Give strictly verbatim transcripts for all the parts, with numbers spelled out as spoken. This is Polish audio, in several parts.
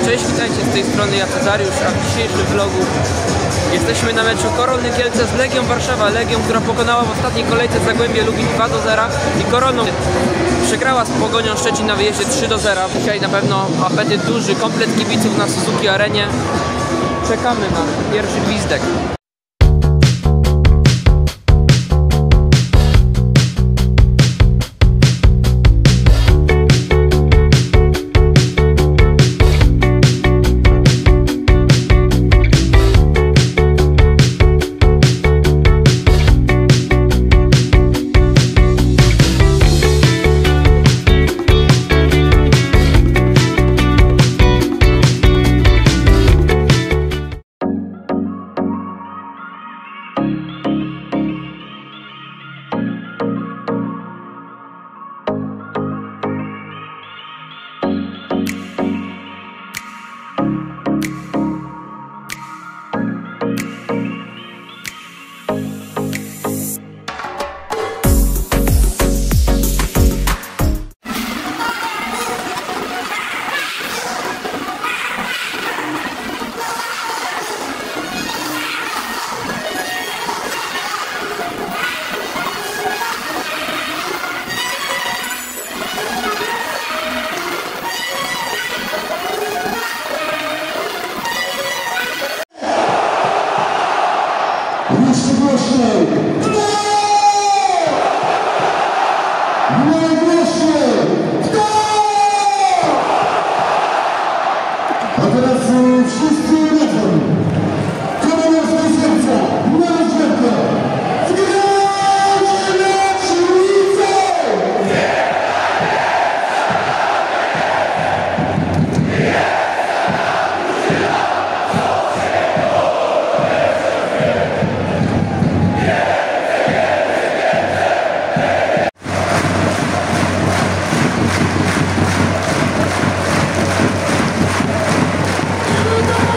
Cześć, witajcie, z tej strony ja Cezariusz, a w dzisiejszym vlogu jesteśmy na meczu Korony Kielce z Legią Warszawa. Legią, która pokonała w ostatniej kolejce Zagłębie Lubin dwa do zera i Koroną przegrała z Pogonią Szczecin na wyjeździe trzy do zera. Dzisiaj na pewno apetyt duży, komplet kibiców na Suzuki Arenie. Czekamy na pierwszy gwizdek. Jeszcze głośniej! Kto? Najgłośniej! Kto? A teraz wszyscy razem! Koronerskie serca! Na rozgrzewkę! Zgrać na Świnicę! You don't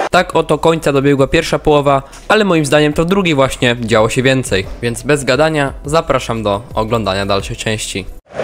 Tak oto końca dobiegła pierwsza połowa, ale moim zdaniem to w drugiej właśnie działo się więcej. Więc bez gadania zapraszam do oglądania dalszej części.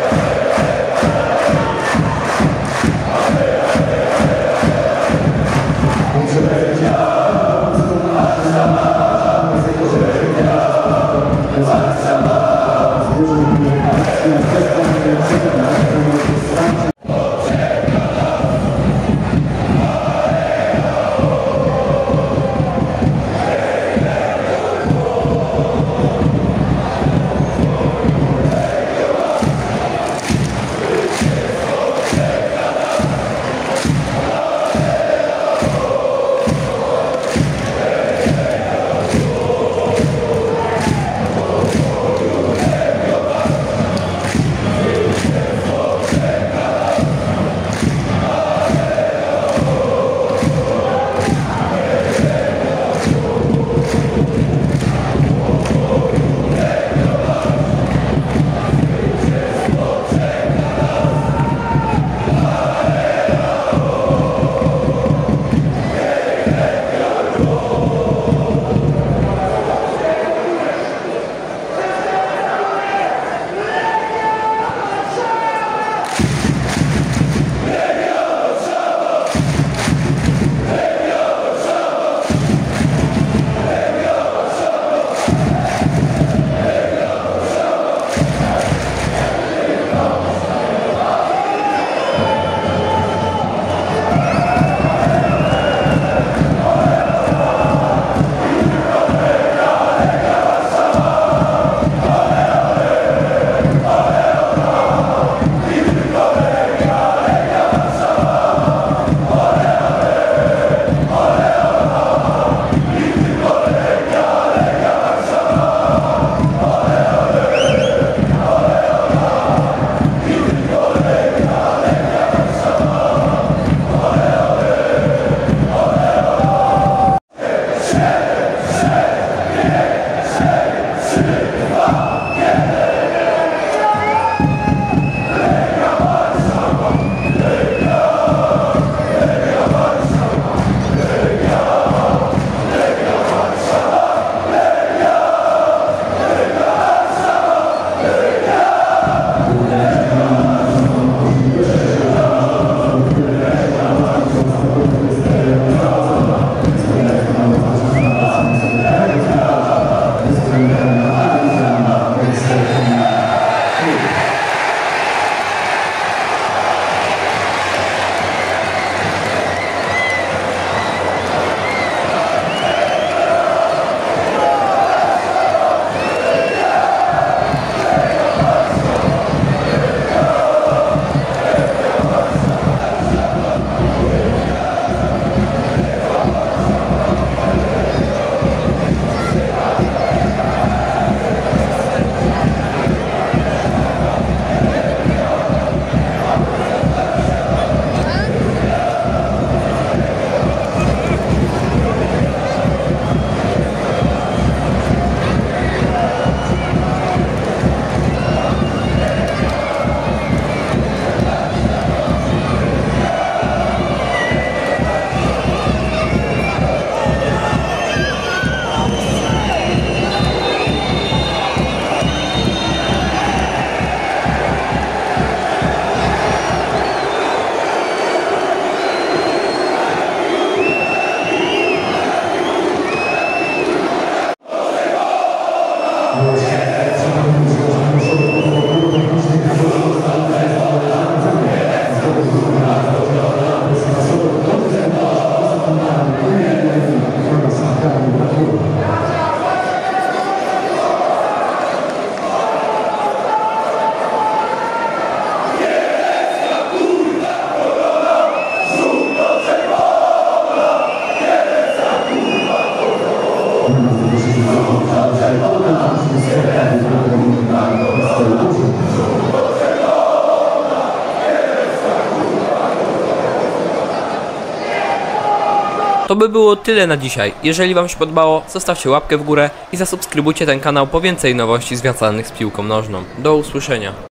To by było tyle na dzisiaj. Jeżeli wam się podobało, zostawcie łapkę w górę i zasubskrybujcie ten kanał po więcej nowości związanych z piłką nożną. Do usłyszenia.